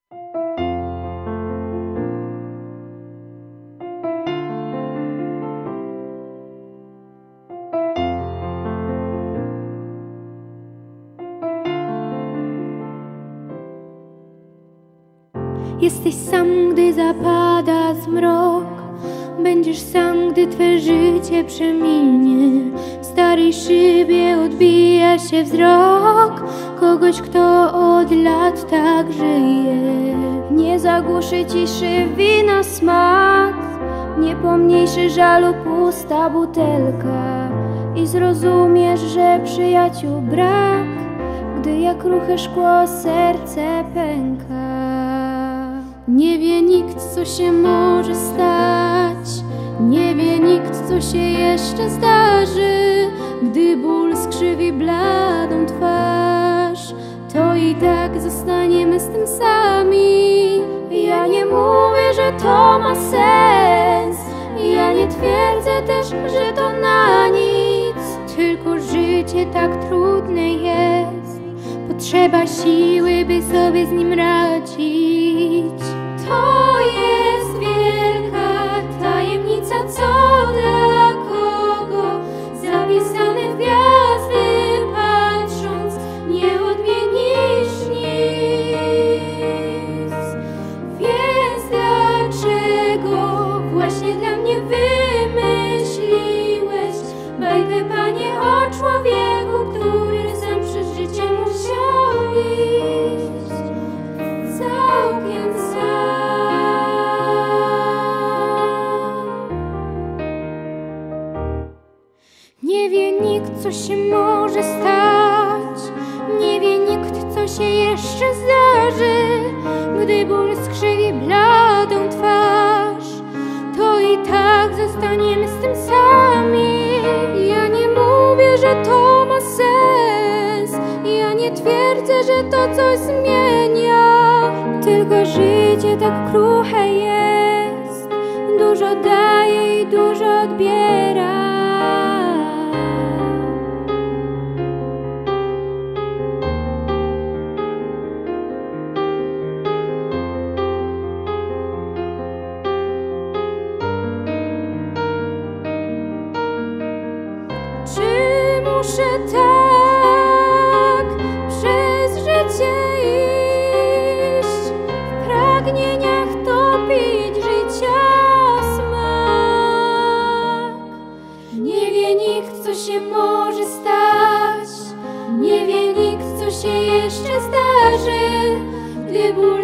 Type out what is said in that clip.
Jesteś sam, gdy zapada zmrok. Będziesz sam, gdy twe życie przeminie. W starej szybie odbija się wzrok kogoś, kto od lat tak żyje. Nie zagłuszy ciszy wina smak, nie pomniejszy żalu pusta butelka. I zrozumiesz, że przyjaciół brak, gdy jak kruche szkło serce pęka. Nie wie nikt, co się może stać, nie wie nikt, co się jeszcze zdarzy. Gdy ból skrzywi bladą twarz, to i tak zostaniemy z tym sami. Ja nie mówię, że to ma sens, ja nie twierdzę też, że to na nic. Tylko życie tak trudne jest, potrzeba siły, by sobie z nim radzić. To jest wielka tajemnica, co dla kogo, zapisane w gwiazdy patrząc, nie odmienisz nic. Więc dlaczego właśnie dla mnie wymyśliłeś bajkę, Panie, o człowieku, który sam przez życie musiał iść całkiem sam? Nie wie nikt, co się może stać, nie wie nikt, co się jeszcze zdarzy. Gdy ból skrzywi bladą twarz, to i tak zostaniemy z tym sami. Ja nie mówię, że to ma sens, ja nie twierdzę, że to coś zmienia. Tylko życie tak kruche jest, dużo daje i dużo odbiera. Czy muszę tak przez życie iść, w pragnieniach topić życia smak? Nie wie nikt, co się może stać, nie wie nikt, co się jeszcze zdarzy, gdy ból